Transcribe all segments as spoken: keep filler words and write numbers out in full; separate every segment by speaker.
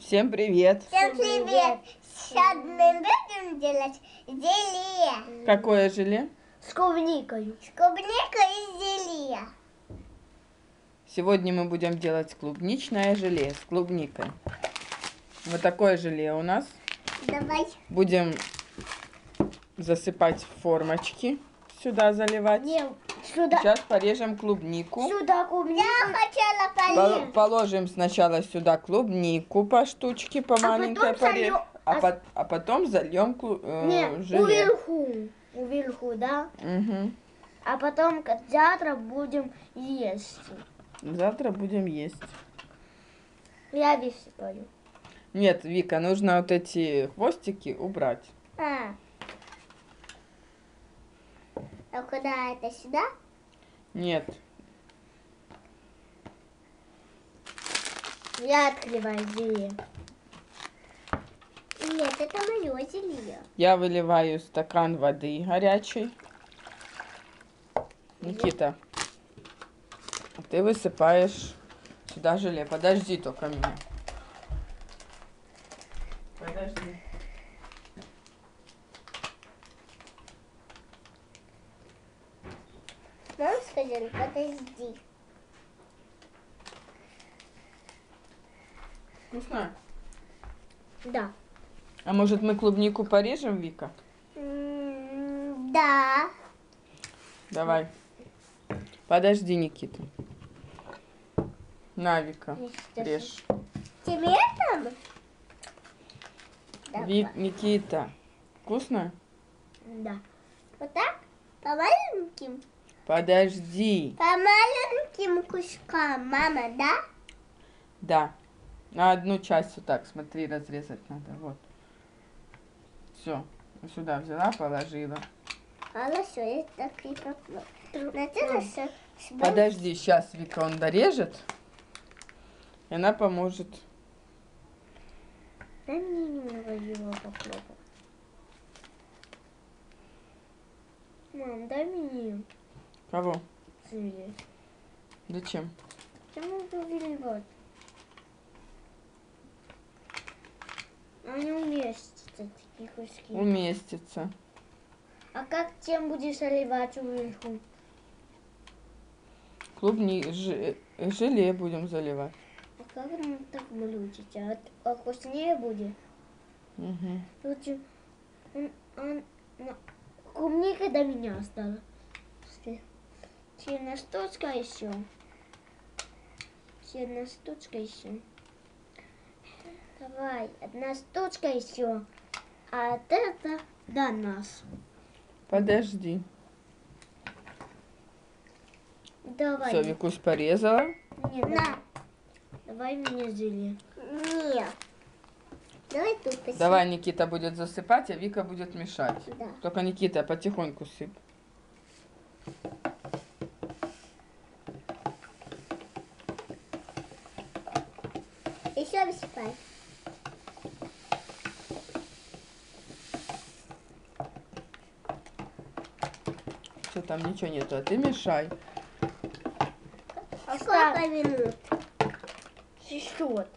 Speaker 1: Всем привет!
Speaker 2: Всем привет! Сейчас мы будем делать зелье.
Speaker 1: Какое желе?
Speaker 2: С клубникой. С клубникой и зелье.
Speaker 1: Сегодня мы будем делать клубничное желе с клубникой. Вот такое желе у нас.
Speaker 2: Давай.
Speaker 1: Будем засыпать в формочки, сюда заливать.
Speaker 2: Не, сюда.
Speaker 1: Сейчас порежем клубнику.
Speaker 2: Сюда клубнику. Я хотела полить.
Speaker 1: Положим сначала сюда клубнику по штучке, по маленькой порежем. А,
Speaker 2: а...
Speaker 1: по... а потом зальем клу...
Speaker 2: Не,
Speaker 1: желе.
Speaker 2: Уверху. Уверху, да?
Speaker 1: Угу.
Speaker 2: А потом завтра будем есть.
Speaker 1: Завтра будем есть.
Speaker 2: Я высыпаю.
Speaker 1: Нет, Вика, нужно вот эти хвостики убрать.
Speaker 2: А. А куда это, сюда?
Speaker 1: Нет.
Speaker 2: Я открываю зелье. Нет, это мое зелье.
Speaker 1: Я выливаю стакан воды горячей. Никита, ты высыпаешь сюда желе. Подожди только меня. Подожди.
Speaker 2: Нам сказали, подожди.
Speaker 1: Вкусно?
Speaker 2: Да.
Speaker 1: А может мы клубнику порежем, Вика?
Speaker 2: М, Да.
Speaker 1: Давай. Подожди, Никита. На, Вика, режь.
Speaker 2: Тебе там?
Speaker 1: Вик, Никита, вкусно?
Speaker 2: Да. Вот так? По маленьким?
Speaker 1: Подожди.
Speaker 2: По маленьким кускам, мама, да?
Speaker 1: Да. На одну часть вот так, смотри, разрезать надо. Вот. Все. Сюда взяла, положила.
Speaker 2: Хорошо, я так и попробую.
Speaker 1: Подожди, сейчас Вика он дорежет. И она поможет.
Speaker 2: Дай мне немного его попробовать. Мам, дай мне.
Speaker 1: Кого?
Speaker 2: Зелье.
Speaker 1: Зачем?
Speaker 2: Почему ты выливать? Они уместятся, такие куски.
Speaker 1: Уместится.
Speaker 2: А как тем будешь заливать сверху?
Speaker 1: Клубни... Ж... Желе будем заливать.
Speaker 2: А как нам так блюдить? А, а вкуснее будет?
Speaker 1: Угу.
Speaker 2: Лучше... Он, он, ну, клубника до меня осталась. Еще одна штучка еще. Еще одна штучка еще. Давай, одна штучка еще. А вот это до нас.
Speaker 1: Подожди.
Speaker 2: Давай.
Speaker 1: Все, Викусь порезала.
Speaker 2: Нет, на. Давай мне зелье. Нет. Давай тут посыпь.
Speaker 1: Давай Никита будет засыпать, а Вика будет мешать.
Speaker 2: Да.
Speaker 1: Только Никита потихоньку сыпь.
Speaker 2: Еще высыпай.
Speaker 1: Все, там ничего нету, а ты мешай.
Speaker 2: А сколько минут? Шестьсот.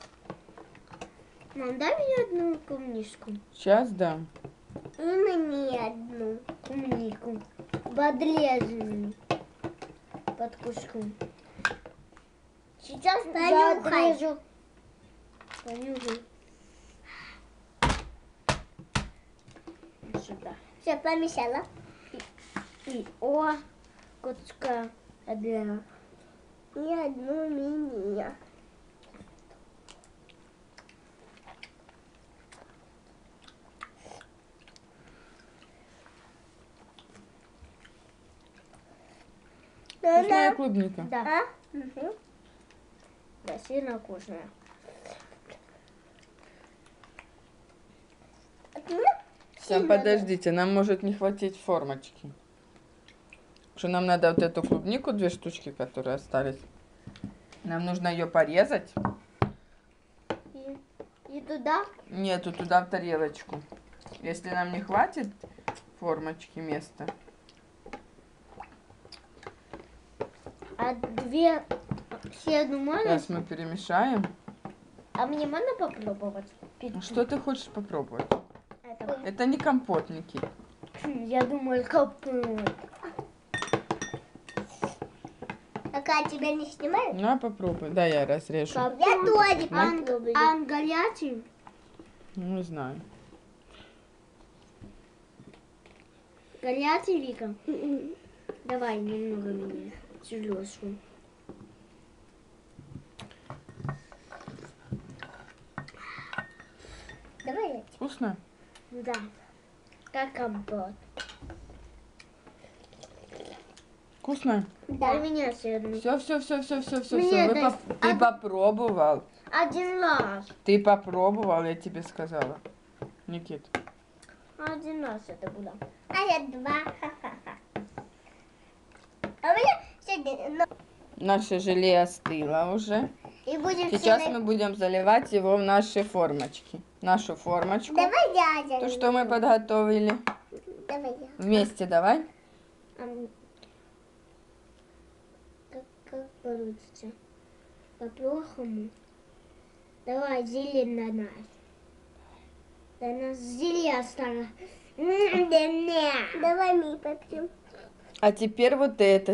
Speaker 2: Мам, дай мне одну клубничку.
Speaker 1: Сейчас дам.
Speaker 2: И мне одну клубнику. Подрезанную. Под куском. Сейчас я отрежу. Понюхай. Сюда. Все, помешала. И, и о, куска одна. И одну мини.
Speaker 1: Вкусная клубника.
Speaker 2: Да. А? Угу. Да, сильно вкусная.
Speaker 1: Там подождите, нам может не хватить формочки. Что нам надо вот эту клубнику, две штучки, которые остались. Нам нужно ее порезать.
Speaker 2: И, и туда?
Speaker 1: Нету, туда в тарелочку. Если нам не хватит формочки места.
Speaker 2: А две, все одну можно?
Speaker 1: Сейчас мы перемешаем.
Speaker 2: А А мне можно попробовать?
Speaker 1: Ну, что ты хочешь попробовать?
Speaker 2: Это.
Speaker 1: Это не компот, Никит.
Speaker 2: Я думаю, капут.
Speaker 3: Пока тебя не снимают?
Speaker 1: На, попробуй. Да, я разрежу.
Speaker 2: Капут.
Speaker 3: Я тоже
Speaker 2: А он,
Speaker 3: попробую.
Speaker 2: а он горячий?
Speaker 1: Ну, не знаю.
Speaker 2: Горячий, Вика? Давай немного мне селёску.
Speaker 3: Давай я тебе.
Speaker 1: Вкусно?
Speaker 2: Да. Как компот.
Speaker 1: Вкусно?
Speaker 2: Дай
Speaker 3: Да.
Speaker 2: меня съедать.
Speaker 1: Все, все, все, все, все, все,
Speaker 2: Мне
Speaker 1: все. Вы
Speaker 2: дай-
Speaker 1: поп- Ты
Speaker 2: а-
Speaker 1: попробовал.
Speaker 2: Один раз.
Speaker 1: Ты попробовал, я тебе сказала. Никит.
Speaker 2: Один раз это было.
Speaker 3: А я два. Ха-ха-ха. А у меня сегодня... ну,
Speaker 1: Наше желе остыло уже.
Speaker 3: И будем все
Speaker 1: Сейчас
Speaker 3: на-
Speaker 1: мы будем заливать его в наши формочки. Нашу формочку.
Speaker 3: Давай я.
Speaker 1: То, что мы подготовили.
Speaker 3: Давай я.
Speaker 1: Вместе давай.
Speaker 2: А, Как, как получится? По-плохому. Давай, зелень на нас. Да нас зелье осталось. М, Да не.
Speaker 3: Давай мы попьем.
Speaker 1: А теперь вот это.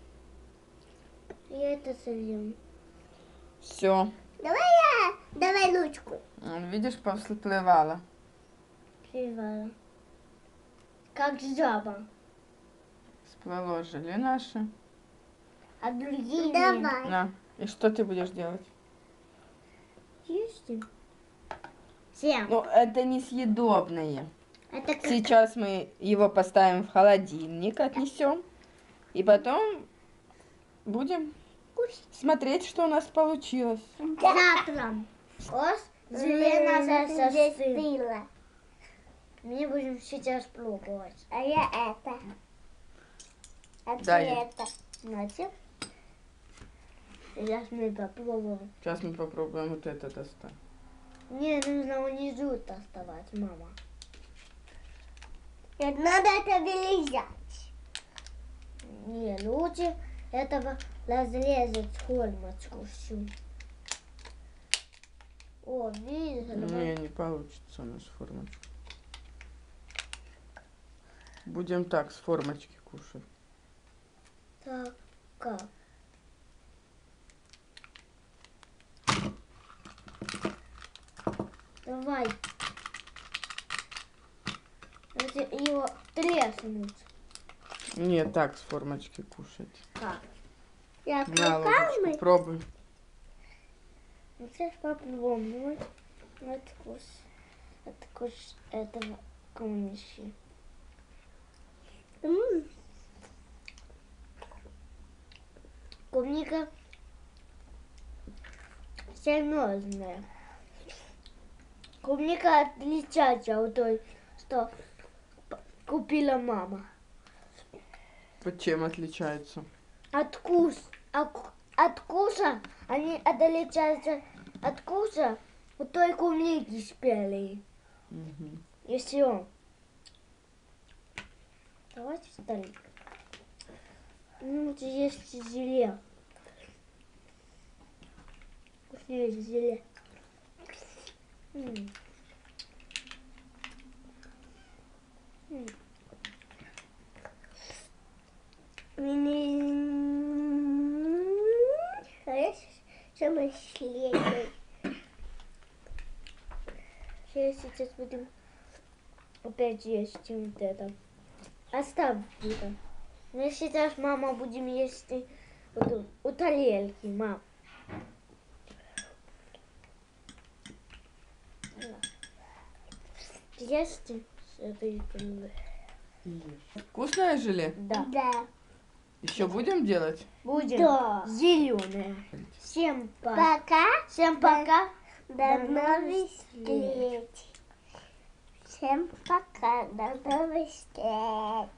Speaker 2: И это сольем.
Speaker 1: Все.
Speaker 3: Давай я. Давай ручку.
Speaker 1: Видишь, повсплывало.
Speaker 2: Привала. Как жаба.
Speaker 1: Всплыло желе наше.
Speaker 2: А другие
Speaker 3: Давай.
Speaker 1: На. И что ты будешь делать?
Speaker 2: есть? Всем.
Speaker 1: Ну, это несъедобное.
Speaker 2: Это как...
Speaker 1: Сейчас мы его поставим в холодильник, отнесем. И потом будем смотреть, что у нас получилось.
Speaker 2: Завтра. Ос, зелена
Speaker 3: Здесь
Speaker 2: сосиска.
Speaker 3: стыло.
Speaker 2: Мы будем сейчас пробовать.
Speaker 3: А я это. А ты
Speaker 1: Дай.
Speaker 3: это.
Speaker 2: Знаете? Сейчас мы попробуем.
Speaker 1: Сейчас мы попробуем вот это достать.
Speaker 2: Мне нужно внизу доставать, мама.
Speaker 3: Нет, надо это вылезать.
Speaker 2: Не, лучше этого разрезать формочку всю. О, видишь?
Speaker 1: Не, не получится у нас формочку. Будем так, с формочки кушать.
Speaker 2: Так, как? Давай. Надо его треснуть.
Speaker 1: Не, так, с формочки кушать.
Speaker 2: Как?
Speaker 3: Я
Speaker 1: На, ложечку, пробуй.
Speaker 2: Вот сейчас попробуем. Вот вкус. От вкус этого комнищи. Клубника серьезная. Клубника отличается от той, что п- купила мама.
Speaker 1: Под чем отличается?
Speaker 2: От вкус, от, от вкуса они отличаются от вкуса от той клубники спелой.
Speaker 1: Мгм.
Speaker 2: И все. Давайте столик. Ну, вот есть желе. Вкуснее желе. М. М.
Speaker 3: Хорошо, что мы следуем.
Speaker 2: Сейчас будем опять есть вот это. Оставь это. Мы сейчас, мама, будем есть вот у, у тарелки, мам. Есть с этой тарелки?
Speaker 1: Вкусное желе?
Speaker 2: Да.
Speaker 3: Да.
Speaker 1: Еще будем делать?
Speaker 2: Будем
Speaker 3: Да.
Speaker 2: зеленые. Всем пока.
Speaker 3: Пока.
Speaker 2: Всем пока.
Speaker 3: До новых встреч. Всем пока. До новых встреч.